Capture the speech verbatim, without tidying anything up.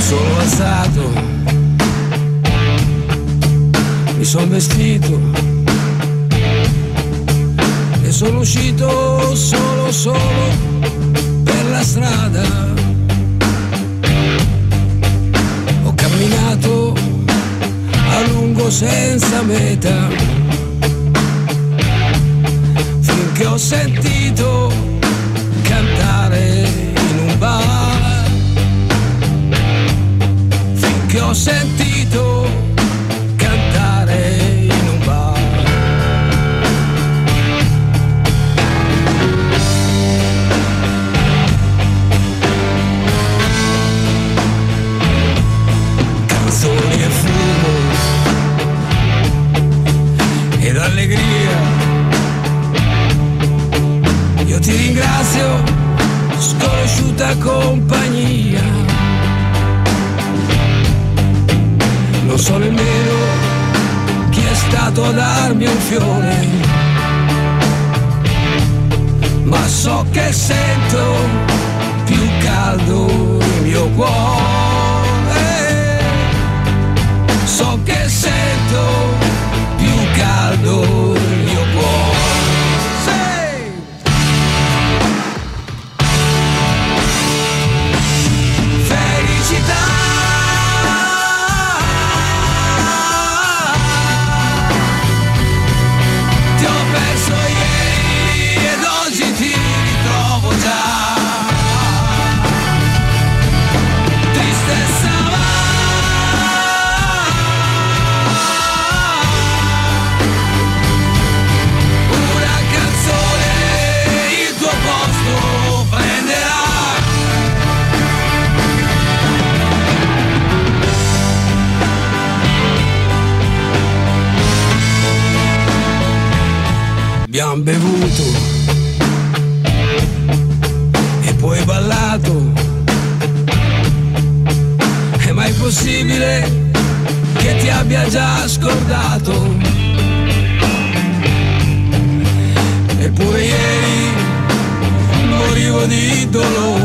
sono alzato, mi sono vestito e sono uscito solo, solo per la strada. Ho camminato a lungo senza meta, finché ho sentito cantare in un bar, finché ho sentito cantare in un bar. Canzoni e fumo ed allegria, io ti ringrazio, sconosciuta compagnia. Non so nemmeno chi è stato a darmi un fiore, ma so che sento più caldo il mio cuore. So che sento più caldo il mio cuore. Abbiamo bevuto e poi ballato, è mai possibile che ti abbia già scordato? Eppure ieri morivo di dolore